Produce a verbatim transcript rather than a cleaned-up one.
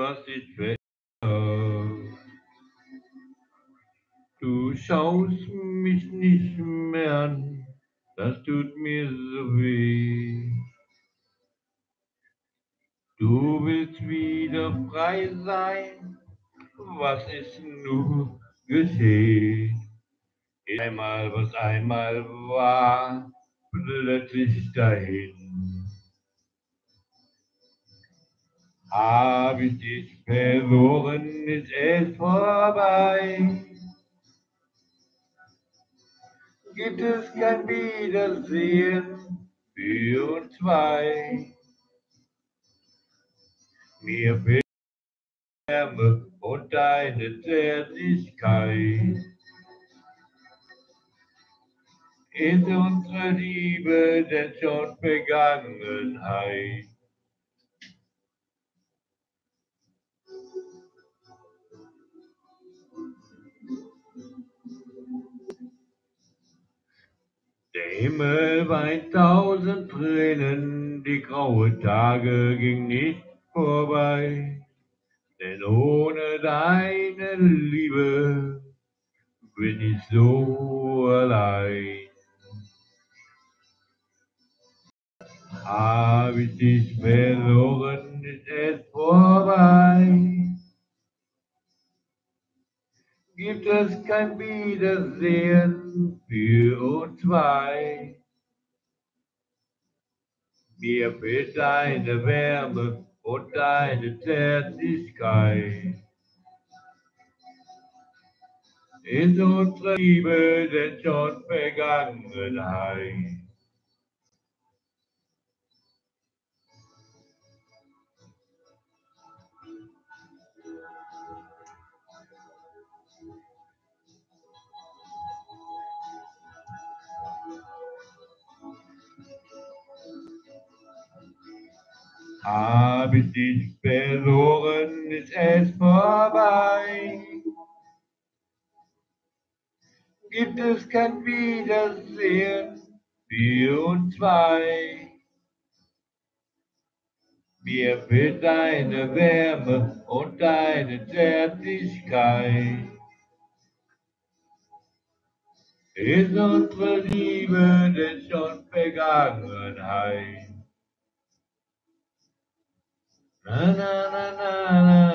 hast dich verändert. Du schaust mich nicht mehr an, das tut mir so weh. Du willst wieder frei sein, was ist nur geschehen? Einmal, was einmal war, plötzlich dahin. Hab ich dich verloren, ist es vorbei. Gibt es kein Wiedersehen für uns zwei. Mir fehlt Wärme und deine Zärtlichkeit. Ist unsere Liebe denn schon Vergangenheit? Der Himmel weint tausend Tränen, die graue Tage ging nicht vorbei. Denn ohne deine Liebe bin ich so allein. Hab ich dich verloren, ist es vorbei. Gibt es kein Wiedersehen für uns zwei. Mir fehlt deine Wärme und deine Zärtlichkeit. Ist unsere Liebe denn schon Vergangenheit? Hab ich dich verloren, ist es vorbei. Gibt es kein Wiedersehen für uns zwei. Mir fehlt deine Wärme und deine Zärtlichkeit. Ist unsere Liebe denn schon Vergangenheit? Na, na, na, na, na.